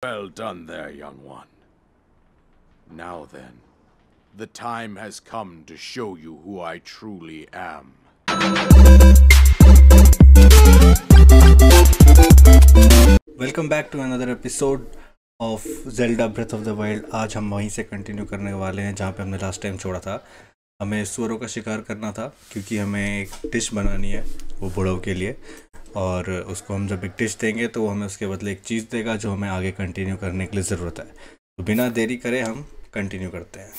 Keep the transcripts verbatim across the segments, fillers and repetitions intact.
Well done there, young one. Now then, the time has come to show you who I truly am. Welcome back to another episode of Zelda Breath of the Wild. आज हम वहीं से continue करने वाले हैं जहाँ पे हमने लास्ट टाइम छोड़ा था। हमें सुअरों का शिकार करना था क्योंकि हमें एक डिश बनानी है वो बुढ़ाऊ के लिए, और उसको हम जब एक डिश देंगे तो वो हमें उसके बदले एक चीज़ देगा जो हमें आगे कंटिन्यू करने के लिए ज़रूरत है। तो बिना देरी करे हम कंटिन्यू करते हैं।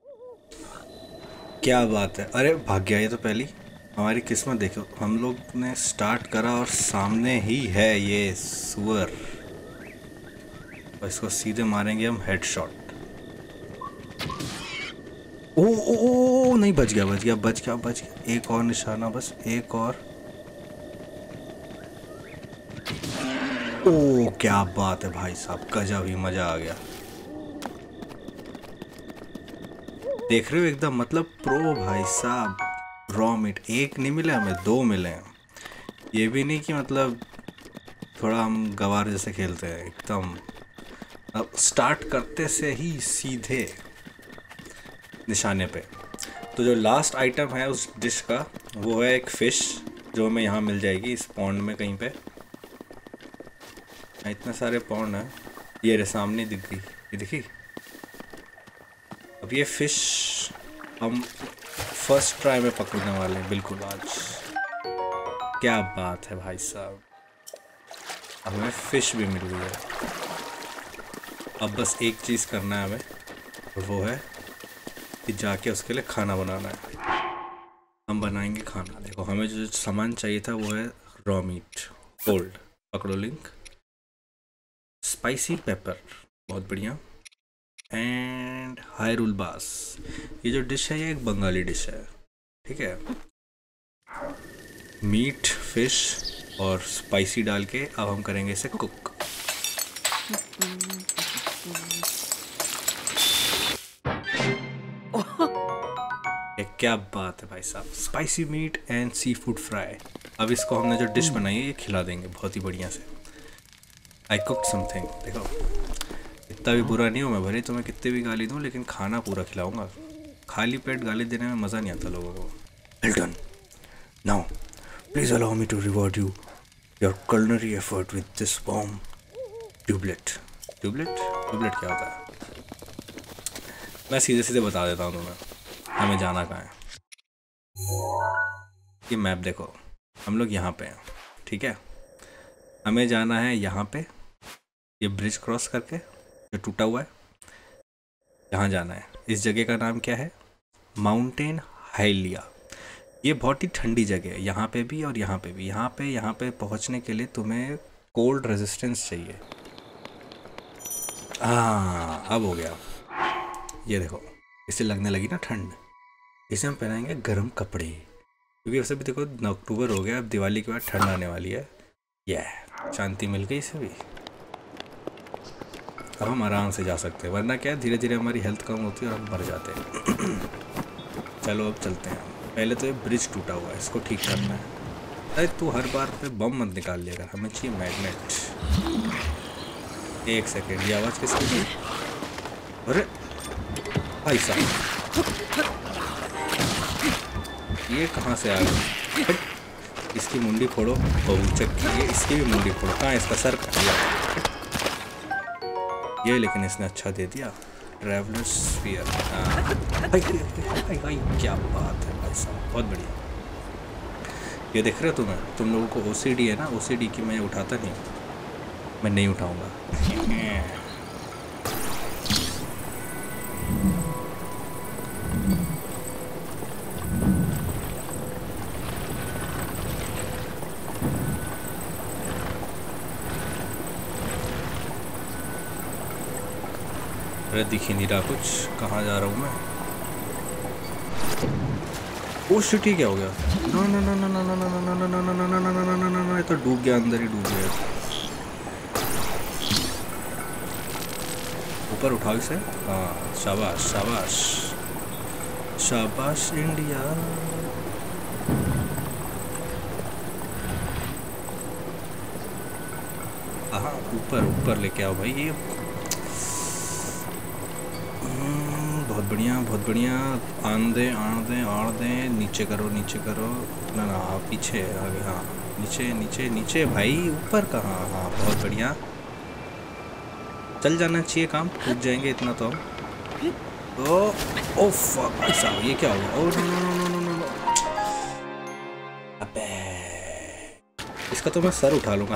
क्या बात है, अरे भाग गया ये तो। पहली हमारी किस्मत देखो, हम लोग ने स्टार्ट करा और सामने ही है ये सुअर, और इसको सीधे मारेंगे हम हेडशॉट। ओ ओ ओ नहीं, बच गया बच गया बच गया बच गया। एक और निशाना, बस एक और। ओ क्या बात है भाई साहब, गजब ही मजा आ गया। देख रहे हो एकदम, मतलब प्रो भाई साहब। रॉ मीट एक नहीं मिले हमें, दो मिले हैं। ये भी नहीं कि मतलब थोड़ा हम गवार जैसे खेलते हैं, एकदम अब स्टार्ट करते से ही सीधे निशाने पे। तो जो लास्ट आइटम है उस डिश का वो है एक फ़िश, जो हमें यहाँ मिल जाएगी इस पॉन्ड में कहीं पे। इतने सारे पॉन्ड हैं, ये रे सामने दिख गई, ये दिखी। अब ये फ़िश हम फर्स्ट ट्राई में पकड़ने वाले हैं बिल्कुल आज। क्या बात है भाई साहब, हमें फ़िश भी मिल गई है। अब बस एक चीज़ करना है हमें, और वो है कि जाके उसके लिए खाना बनाना है। हम बनाएंगे खाना। देखो हमें जो सामान चाहिए था वो है रॉ मीट, कोल्ड, पकड़ो लिंक, स्पाइसी पेपर, बहुत बढ़िया, एंड हायरुल बास। ये जो डिश है ये एक बंगाली डिश है, ठीक है। मीट, फिश और स्पाइसी डाल के अब हम करेंगे इसे कुक। ये क्या बात है भाई साहब, spicy meat and seafood fry. अब इसको हमने जो डिश बनाई है ये खिला देंगे बहुत ही बढ़िया से। I cook something. देखो इतना भी बुरा नहीं हूँ मैं, भले तुम्हें कितने भी गाली दूँ लेकिन खाना पूरा खिलाऊंगा। खाली पेट गाली देने में मज़ा नहीं आता लोगों को। Well done, now please allow me to reward you your culinary effort with this bomb tubelet. Tubelet tubelet क्या होता है? मैं सीधे सीधे बता देता हूँ तुम्हें, हमें जाना कहाँ है। ये मैप देखो, हम लोग यहाँ पे हैं, ठीक है। हमें जाना है यहाँ पे, ये ब्रिज क्रॉस करके जो टूटा हुआ है, यहाँ जाना है। इस जगह का नाम क्या है? Mountain Hylia. ये बहुत ही ठंडी जगह है, यहाँ पे भी और यहाँ पे भी। यहाँ पे यहाँ पे पहुँचने के लिए तुम्हें कोल्ड रेजिस्टेंस चाहिए। हाँ अब हो गया। ये देखो, इससे लगने लगी ना ठंड। इसे हम पहनाएंगे गर्म कपड़े, क्योंकि वैसे भी देखो अक्टूबर हो गया, अब दिवाली के बाद ठंड आने वाली है। यह शांति मिल गई इसे भी। अब हम आराम से जा सकते हैं, वरना क्या धीरे धीरे हमारी हेल्थ कम होती है और हम मर जाते हैं। चलो अब चलते हैं। पहले तो ये ब्रिज टूटा हुआ है, इसको ठीक करना है। अरे तू हर बार पे बम मत निकाल लिया कर, हमें चाहिए मैग्नेट। एक सेकेंड, ये आवाज़ किसकी थी? अरे भाई साहब, ये कहाँ से आ गई? इसकी मुंडी फोड़ो, बहुचक की। ये इसकी भी मुंडी फोड़ो। कहाँ इसका सर कट गया ये, लेकिन इसने अच्छा दे दिया। ट्रैवलर स्फीयर, क्या बात है भाई साहब, बहुत बढ़िया। ये देख रहे हो तुम्हें, तुम लोगों को ओसीडी है ना, ओसीडी की मैं उठाता नहीं, मैं नहीं उठाऊंगा। अरे दिख ही नहीं रहा कुछ, कहाँ जा रहा हूँ मैं? ओ शिट, क्या हो गया? ना ना ना ना ना ना ना ना ना ना ना ना ना ना ना ना ना ना, ये तो डूब गया, अंदर ही डूब गया। ऊपर उठाओ इसे। हाँ शाबाश शाबाश शाबाश इंडिया। हाँ ऊपर ऊपर लेके आओ भाई ये। बहुत बढ़िया बहुत बढ़िया। आन दे आन दे आड़ दे, नीचे करो नीचे करो। ना ना पीछे आगे, हाँ नीचे नीचे नीचे भाई, ऊपर कहाँ? हाँ बहुत बढ़िया, चल जाना चाहिए काम, रुक जाएंगे इतना तो। ओ ओ फक भाई साहब, ये क्या हो गया? Oh no no no no no no, अबे इसका तो मैं सर उठा लूँगा।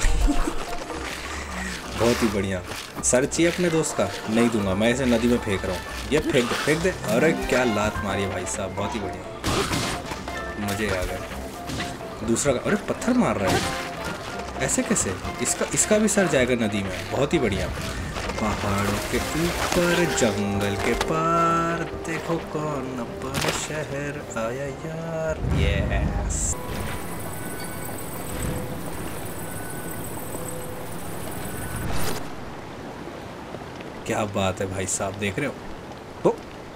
बहुत ही बढ़िया। सर चाहिए अपने दोस्त का? नहीं दूंगा मैं, इसे नदी में फेंक रहा हूँ। ये फेंक दे फेंक दे। अरे क्या लात मारी है भाई साहब, बहुत ही बढ़िया, मज़े आ गए। दूसरा का, अरे पत्थर मार रहा है, ऐसे कैसे? इसका इसका भी सर जाएगा नदी में, बहुत ही बढ़िया। पहाड़ों के ऊपर जंगल के पार, देखो कौन अपना शहर आया यार। यस क्या बात है भाई साहब, देख रहे हो? तो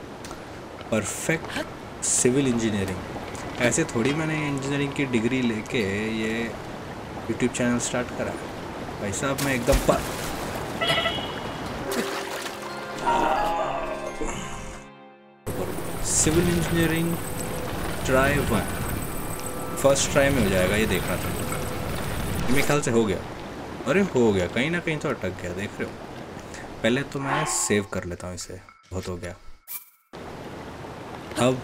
परफेक्ट सिविल इंजीनियरिंग। ऐसे थोड़ी मैंने इंजीनियरिंग की डिग्री लेके ये यूट्यूब चैनल स्टार्ट करा भाई साहब। मैं एकदम पर civil engineering try one, first try में हो जाएगा, ये देखना था। मेरे ख्याल से हो गया। अरे हो गया, कहीं ना कहीं तो अटक गया, देख रहे हो? पहले तो मैं सेव कर लेता हूँ इसे, बहुत हो गया। अब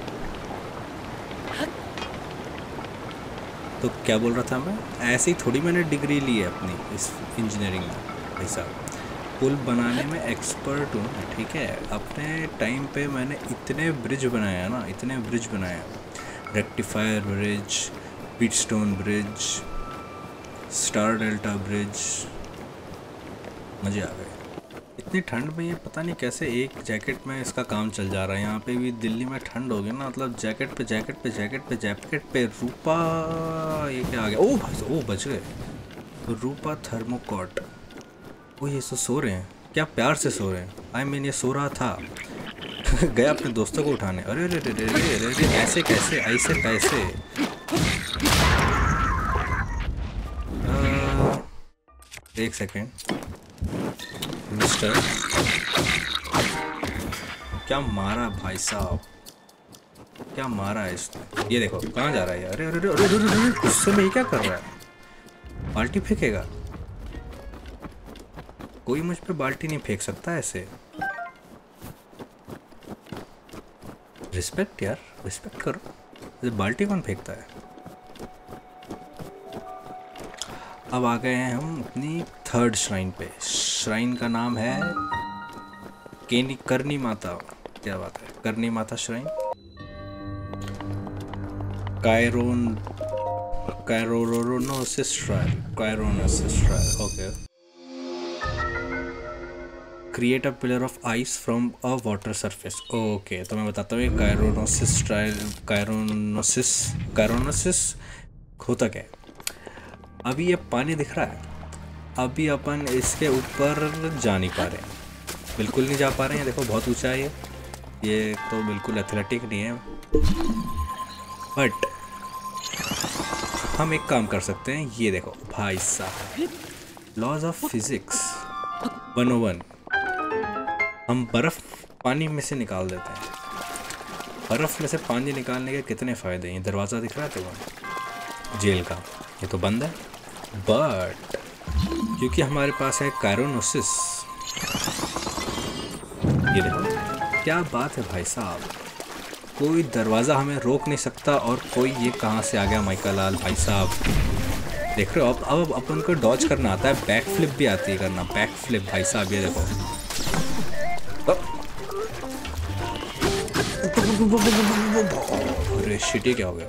तो क्या बोल रहा था मैं? ऐसे ही थोड़ी मैंने डिग्री ली है अपनी इस इंजीनियरिंग में भाई साहब। पुल बनाने में एक्सपर्ट हूँ, ठीक है। अपने टाइम पे मैंने इतने ब्रिज बनाया ना, इतने ब्रिज बनाया, rectifier bridge, Wheatstone bridge, star delta bridge, मज़े आ गए। इतनी ठंड में ये पता नहीं कैसे एक जैकेट में इसका काम चल जा रहा है। यहाँ पे भी दिल्ली में ठंड हो गई ना, मतलब जैकेट पे जैकेट पे जैकेट पे जैकेट पे रूपा, ये क्या आ गया? ओ भाई, ओ बच गए। रूपा थर्मोकॉट। ओ ये तो सो रहे हैं, क्या प्यार से सो रहे हैं। आई मीन ये सो रहा था। गया अपने दोस्तों को उठाने। अरे अरे अरे अरे अरे ऐसे कैसे, ऐसे कैसे? एक सेकेंड मिस्टर, क्या मारा भाई साहब, क्या मारा है इसने? ये देखो कहाँ जा रहा है। अरे अरे अरे अरे अरे गुस्से में ये क्या कर रहा है? बाल्टी फेंकेगा? कोई मुझ पे बाल्टी नहीं फेंक सकता ऐसे। रिस्पेक्ट यार, रिस्पेक्ट करो। बाल्टी कौन फेंकता है? अब आ गए हैं हम अपनी थर्ड श्राइन पे। श्राइन का नाम है केनी करनी माता। क्या बात है, करनी माता श्राइन। कायरोन कायरोनोसिस श्राइन, कायरोनोसिस shrine. Okay. Create a pillar of ice from a water surface. Okay, तो मैं बताता हूँ कायरोनोसिस श्राइन, कायरोनोसिस कायरोनोसिस होता क्या है। अभी ये पानी दिख रहा है, अभी अपन इसके ऊपर जा नहीं पा रहे हैं, बिल्कुल नहीं जा पा रहे हैं। देखो बहुत ऊंचा है ये ये तो बिल्कुल एथलेटिक नहीं है। बट हम एक काम कर सकते हैं, ये देखो भाई साहब, laws of physics one o one. हम बर्फ़ पानी में से निकाल देते हैं। बर्फ़ में से पानी निकालने के कितने फ़ायदे हैं। दरवाज़ा दिख रहा है तो जेल का, ये तो बंद है। बट क्योंकि हमारे पास है कायरोनोसिस, ये देखो क्या बात है भाई साहब, कोई दरवाज़ा हमें रोक नहीं सकता। और कोई ये कहाँ से आ गया माइकल लाल भाई साहब, देख रहे हो? अब अब अपन को डॉज करना आता है, बैक फ्लिप भी आती है करना, बैक फ्लिप भाई साहब। ये देखो अरे शिट, ये क्या हो गया?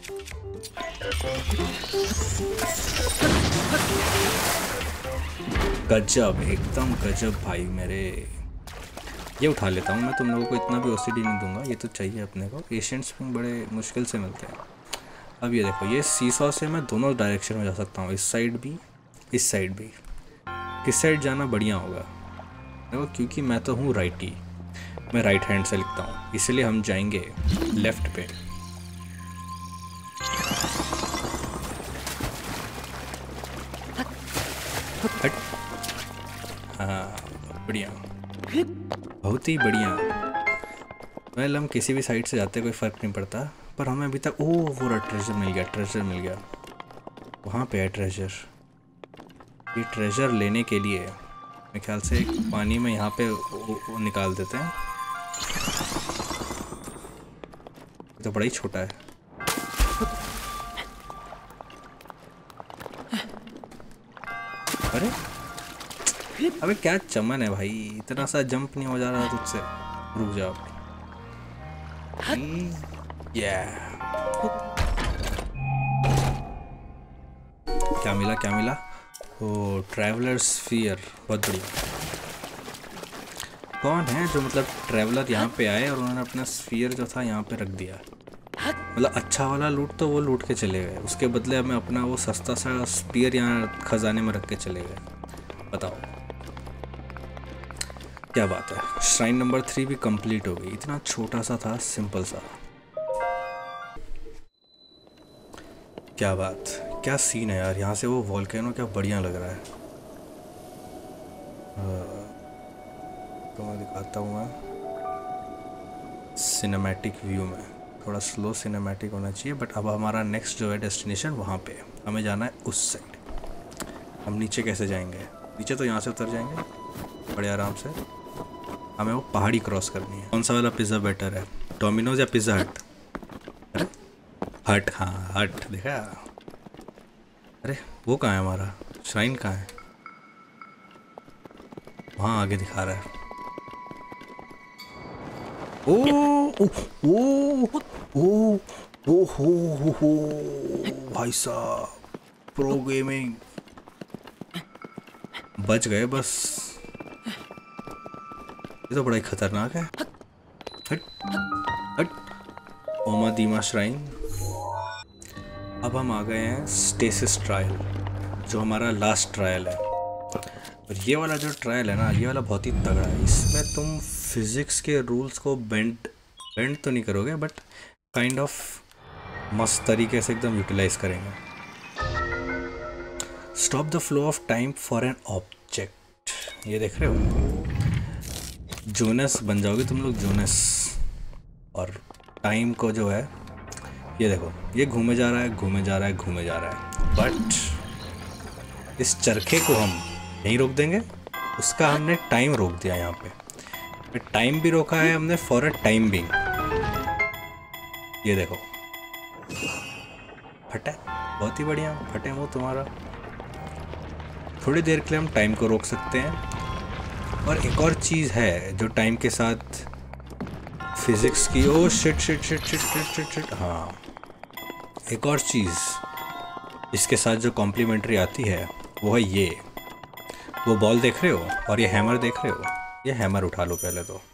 गजब, एकदम गजब भाई मेरे। ये उठा लेता हूँ मैं, तुम लोगों को इतना भी ओसीडी नहीं दूंगा, ये तो चाहिए अपने को। एशियन स्प्रिंग बड़े मुश्किल से मिलते हैं। अब ये देखो, ये सीसॉ से मैं दोनों डायरेक्शन में जा सकता हूँ, इस साइड भी इस साइड भी। किस साइड जाना बढ़िया होगा देखो, क्योंकि मैं तो हूँ राइटी, मैं राइट हैंड से लिखता हूँ, इसलिए हम जाएंगे लेफ्ट पे। हट हाँ बढ़िया, बहुत ही बढ़िया। वेल हम किसी भी साइड से जाते कोई फ़र्क नहीं पड़ता, पर हमें अभी तक ओह पूरा ट्रेजर मिल गया, ट्रेजर मिल गया। वहाँ पे है ट्रेजर। ये ट्रेजर लेने के लिए मेरे ख्याल से एक पानी में यहाँ पे वो, वो निकाल देते हैं। तो बड़ा ही छोटा है। अरे अबे क्या चमन है भाई, इतना सा जंप नहीं हो जा रहा तुझसे। रुक जाओ। yeah. क्या मिला क्या मिला? ओ ट्रैवलर स्फीयर, बहुत बढ़िया। कौन है जो मतलब ट्रैवलर यहाँ पे आए और उन्होंने अपना स्फीयर जो था यहाँ पे रख दिया? मतलब अच्छा वाला लूट तो वो लूट के चले गए, उसके बदले हमें अपना वो सस्ता सा स्पीयर यहाँ खजाने में रख के चले गए। बताओ क्या बात है। श्राइन नंबर थ्री भी कंप्लीट हो गई। इतना छोटा सा था, सिंपल सा। क्या बात, क्या सीन है यार। यहाँ से वो वॉल्केनो क्या बढ़िया लग रहा है। तो मैं दिखाता हूँ मैं सिनेमैटिक व्यू में। थोड़ा स्लो सिनेमैटिक होना चाहिए, बट अब हमारा नेक्स्ट जो है डेस्टिनेशन वहाँ पे हमें जाना है उस साइड। हम नीचे कैसे जाएंगे? नीचे तो यहाँ से उतर जाएंगे बड़े आराम से। हमें वो पहाड़ी क्रॉस करनी है। कौन सा वाला पिज़्ज़ा बेटर है, डोमिनोज या पिज़्ज़ा हट? अरे हट, हाँ हट। देखा? अरे वो कहाँ है हमारा श्राइन? कहाँ है? वहाँ आगे दिखा रहा है। ओ ओ ओ ओ ओ हो हो हो भाई साहब, प्रो गेमिंग। बच गए बस। ये तो बड़ा ही खतरनाक है। हट हट। ओमा दीमा श्राइन। अब हम आ गए हैं स्टेसिस ट्रायल, जो हमारा लास्ट ट्रायल है। और ये वाला जो ट्रायल है ना, ये वाला बहुत ही तगड़ा है। इसमें तुम फिज़िक्स के रूल्स को बेंड बेंड तो नहीं करोगे, बट काइंड ऑफ मस्त तरीके से एकदम यूटिलाइज करेंगे। Stop the flow of time for an object. ये देख रहे हो, जोनस बन जाओगे तुम लोग, जोनस। और टाइम को जो है, ये देखो, ये घूमे जा रहा है घूमे जा रहा है घूमे जा रहा है, बट इस चरखे को हम नहीं रोक देंगे। उसका हमने टाइम रोक दिया। यहाँ पे टाइम भी रोका है हमने फॉर अ टाइम बिंग। ये देखो, फटे, बहुत ही बढ़िया। फटे मुँह तुम्हारा। थोड़ी देर के लिए हम टाइम को रोक सकते हैं। और एक और चीज़ है जो टाइम के साथ फिजिक्स की, oh shit shit shit shit shit shit shit हाँ, एक और चीज़ इसके साथ जो कॉम्प्लीमेंट्री आती है वो है ये। वो बॉल देख रहे हो और ये हैमर देख रहे हो? ये हैमर उठा लो पहले तो।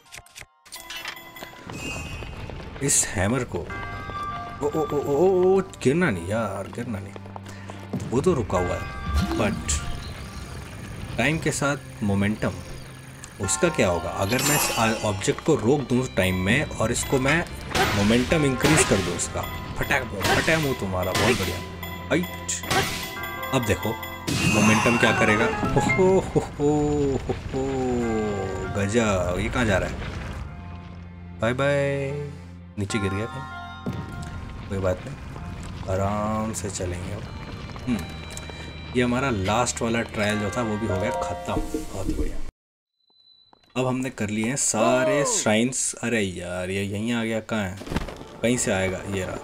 इस हैमर को ओ ओ ओ ओ, ओ, ओ गिरना नहीं यार, गिरना नहीं। वो तो रुका हुआ है, बट टाइम के साथ मोमेंटम, उसका क्या होगा अगर मैं इस ऑब्जेक्ट को रोक दूँ टाइम में और इसको मैं मोमेंटम इंक्रीज कर दूँ उसका? फटाक फटा मुँह तुम्हारा, बहुत बढ़िया। हाइट। अब देखो मोमेंटम क्या करेगा। हो हो हो हो हो हो गजब। ये कहाँ जा रहा है? Bye bye. नीचे गिर गया कहीं? कोई बात नहीं, आराम से चलेंगे अब। ये हमारा लास्ट वाला ट्रायल जो था वो भी हो गया ख़त्म। बहुत बढ़िया। अब हमने कर लिए हैं सारे श्राइन्स। अरे यार ये यहीं आ गया, कहाँ है? कहीं से आएगा। ये रहा।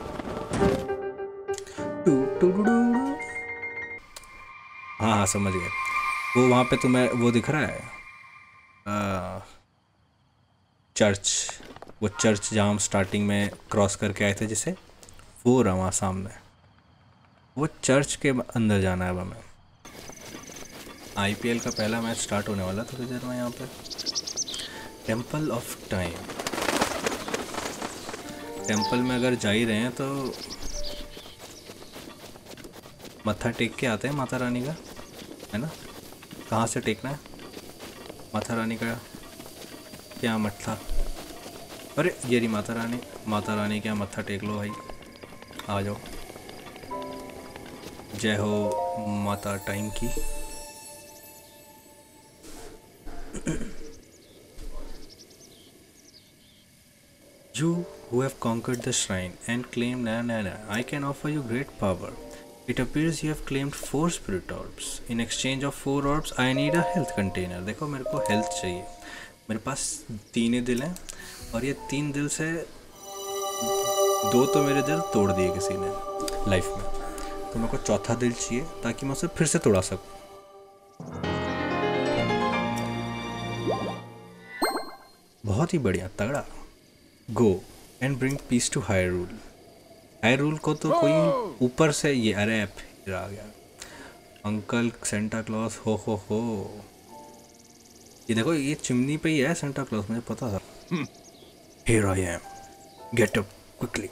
हाँ हाँ समझ गए। वो वहाँ पे तुम्हें वो दिख रहा है आ, चर्च। वो चर्च जहाँ हम स्टार्टिंग में क्रॉस करके आए थे, जिसे वो रहा वहाँ सामने। वो चर्च के अंदर जाना है अब हमें। आईपीएल का पहला मैच स्टार्ट होने वाला थोड़ी देर में। यहाँ पे टेम्पल ऑफ टाइम। टेम्पल में अगर जा ही रहे हैं तो मत्था टेक के आते हैं माता रानी का, है ना? कहाँ से टेकना है माता रानी का? क्या मत्था? अरे ये रही माता रानी। माता रानी क्या मत्था टेक लो भाई, आ जाओ। जय हो माता टाइम की। You who have conquered the shrine and claimed na na na, I can offer you great power. It appears you have claimed four spirit orbs. In exchange of four orbs, I need a health container. देखो मेरे को health चाहिए. मेरे पास तीन ही दिल हैं और ये तीन दिल से दो तो मेरे दिल तोड़ दिए किसी ने लाइफ में. तो मेरे को चौथा दिल चाहिए ताकि मैं उसे फिर से तोड़ा सकूं. बहुत ही बढ़िया, तगड़ा. Go and bring peace to Hyrule. Hyrule को तो कोई ऊपर से ये अरे फिर आ गया अंकल सेंटा क्लॉस. हो हो हो ये देखो ये चिमनी पे ही है सेंटा क्लॉस, मुझे पता था. Here I am. Get up quickly.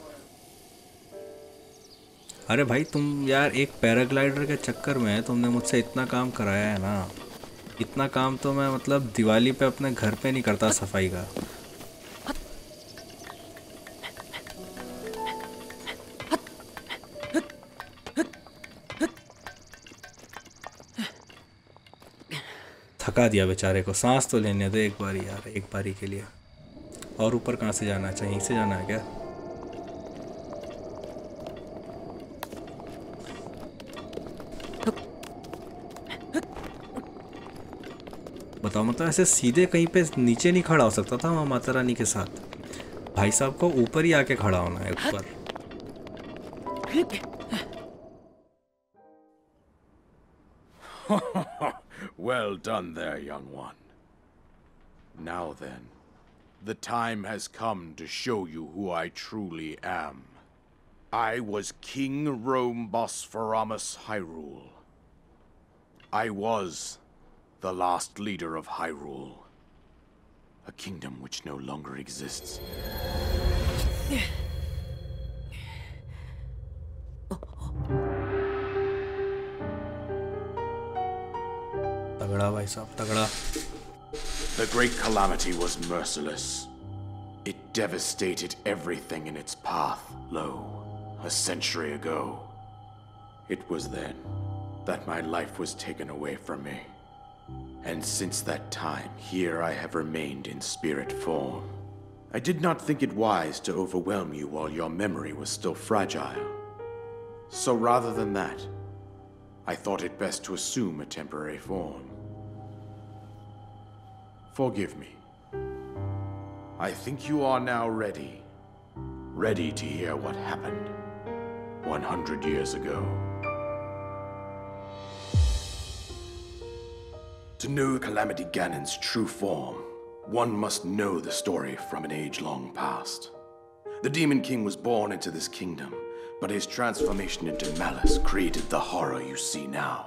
अरे भाई तुम यार एक पैराग्लाइडर के चक्कर में तुमने मुझसे इतना काम कराया है ना. इतना काम तो मैं मतलब दिवाली पे अपने घर पे नहीं करता सफाई का. थका दिया बेचारे को. सांस तो लेने दो एक बारी यार, एक बारी के लिए. और ऊपर कहाँ से जाना है? यहीं से जाना है क्या? बताओ मतलब ऐसे सीधे कहीं पे नीचे नहीं खड़ा हो सकता था वहाँ माता रानी के साथ? भाई साहब को ऊपर ही आके खड़ा होना है ऊपर. Well done there, young one. Now then, the time has come to show you who I truly am. I was King Rome Bosphoramus Hyrule. I was the last leader of Hyrule, a kingdom which no longer exists. तगड़ा भाई साहब, तगड़ा. The great calamity was merciless. It devastated everything in its path, lo, a century ago. It was then that my life was taken away from me. And since that time, here I have remained in spirit form. I did not think it wise to overwhelm you while your memory was still fragile. So rather than that, I thought it best to assume a temporary form. Forgive me. I think you are now ready. Ready to hear what happened one hundred years ago. To know Calamity Ganon's true form, one must know the story from an age long past. The Demon King was born into this kingdom, but his transformation into malice created the horror you see now.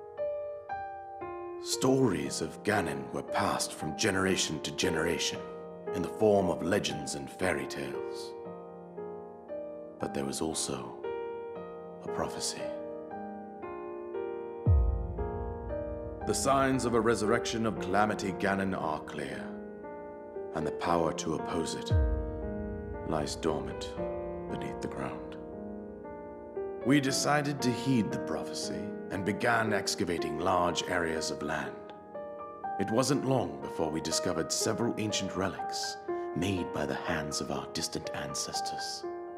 Stories of Ganon were passed from generation to generation in the form of legends and fairy tales. But there was also a prophecy. The signs of a resurrection of Calamity Ganon are clear, and the power to oppose it lies dormant beneath the ground. We decided to heed the prophecy and began excavating large areas of land. It wasn't long before we discovered several ancient relics made by the hands of our distant ancestors.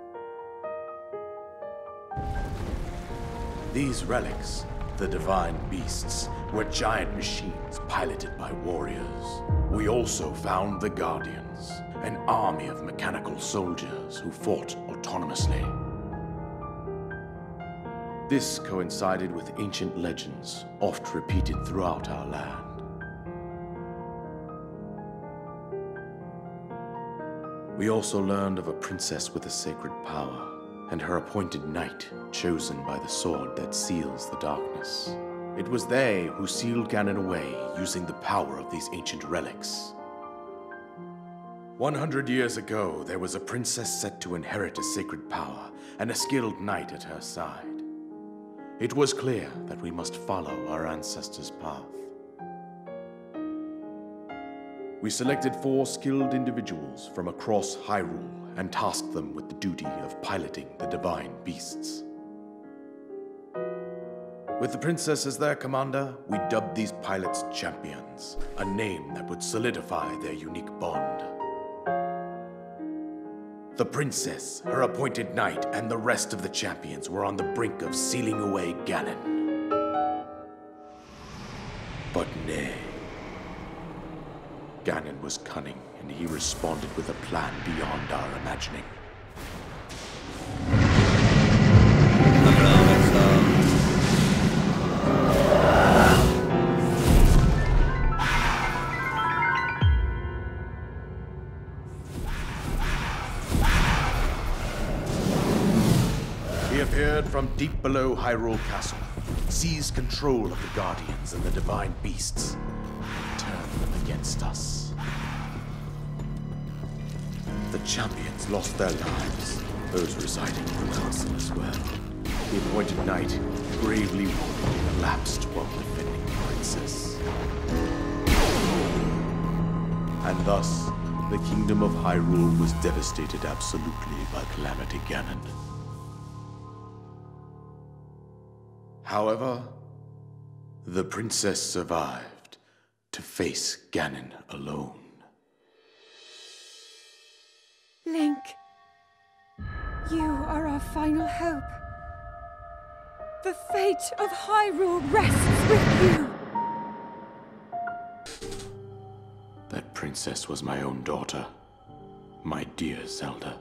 These relics, the divine beasts, were giant machines piloted by warriors. We also found the Guardians, an army of mechanical soldiers who fought autonomously. This coincided with ancient legends, oft repeated throughout our land. We also learned of a princess with a sacred power, and her appointed knight, chosen by the sword that seals the darkness. It was they who sealed Ganon away using the power of these ancient relics. One hundred years ago, there was a princess set to inherit a sacred power, and a skilled knight at her side. It was clear that we must follow our ancestors' path. We selected four skilled individuals from across Hyrule and tasked them with the duty of piloting the divine beasts. With the princess as their commander, we dubbed these pilots champions, a name that would solidify their unique bond. The princess, her appointed knight, and the rest of the champions were on the brink of sealing away Ganon. But nay. Ganon was cunning, and he responded with a plan beyond our imagining. He appeared from deep below Hyrule Castle, seized control of the Guardians and the Divine Beasts, and turned them against us. The champions lost their lives, those residing in the castle as well. The appointed knight, bravely wounded, collapsed while defending the princess. And thus, the kingdom of Hyrule was devastated absolutely by Calamity Ganon. However, the princess survived to face Ganon alone. Link, you are our final hope. The fate of Hyrule rests with you. That princess was my own daughter, my dear Zelda.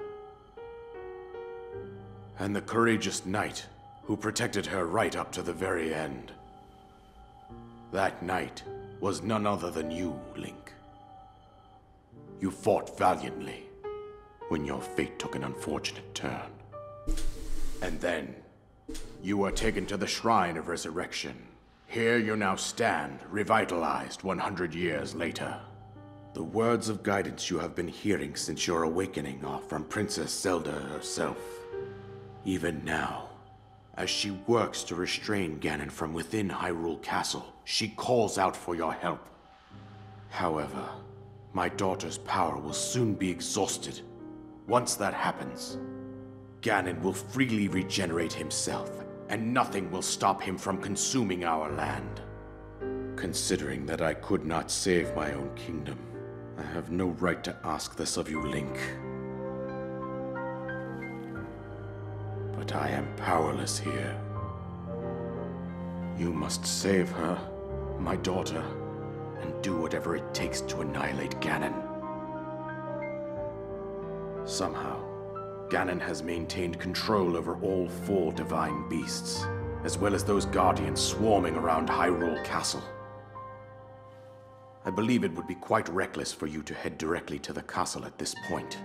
And the courageous knight who protected her right up to the very end. That knight was none other than you, Link. You fought valiantly when your fate took an unfortunate turn. And then, you were taken to the Shrine of Resurrection. Here you now stand, revitalized one hundred years later. The words of guidance you have been hearing since your awakening are from Princess Zelda herself. Even now, as she works to restrain Ganon from within Hyrule Castle, she calls out for your help. However, my daughter's power will soon be exhausted. Once that happens, Ganon will freely regenerate himself, and nothing will stop him from consuming our land. Considering that I could not save my own kingdom, I have no right to ask this of you, Link. But I am powerless here. You must save her, my daughter, and do whatever it takes to annihilate Ganon. Somehow, Ganon has maintained control over all four divine beasts, as well as those guardians swarming around Hyrule Castle. I believe it would be quite reckless for you to head directly to the castle at this point.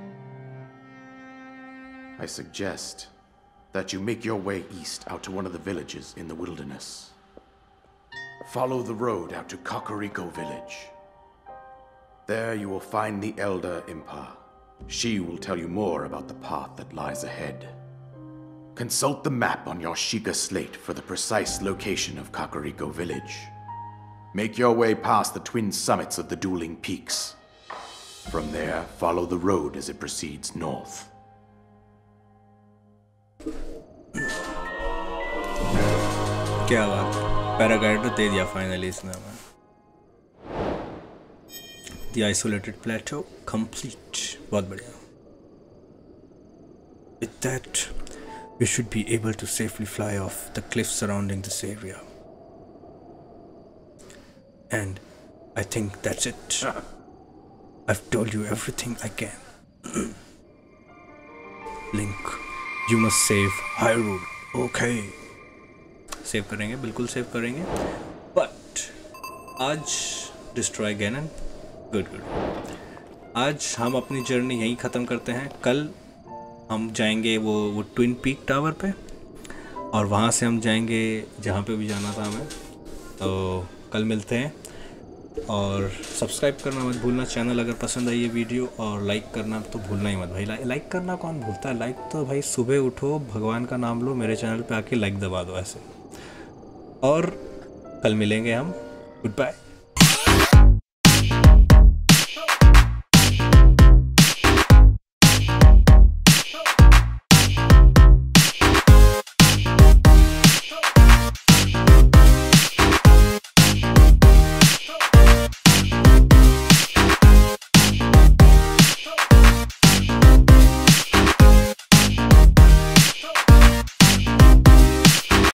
I suggest that you make your way east out to one of the villages in the wilderness. Follow the road out to Kakariko Village. There you will find the Elder Impa. She will tell you more about the path that lies ahead. Consult the map on your Sheikah slate for the precise location of Kakariko Village. Make your way past the twin summits of the dueling peaks. From there, follow the road as it proceeds north. क्या बात, paraglider दे दिया finally इसने हमें. The isolated plateau complete. बहुत बढ़िया. With that, we should be able to safely fly off the cliffs surrounding this area. And I think that's it. I've told you everything I can. Link, you must save Hyrule. Okay. Save करेंगे, बिल्कुल save करेंगे. But आज destroy Ganon. Good, good. आज हम अपनी journey यहीं ख़त्म करते हैं. कल हम जाएंगे वो वो ट्विन पीक टावर पे, और वहाँ से हम जाएंगे जहाँ पे भी जाना था हमें. तो कल मिलते हैं, और सब्सक्राइब करना मत भूलना चैनल अगर पसंद आई ये वीडियो, और लाइक करना तो भूलना ही मत भाई. ला, लाइक करना कौन भूलता है. लाइक तो भाई सुबह उठो, भगवान का नाम लो, मेरे चैनल पे आके लाइक दबा दो ऐसे. और कल मिलेंगे हम. Good bye.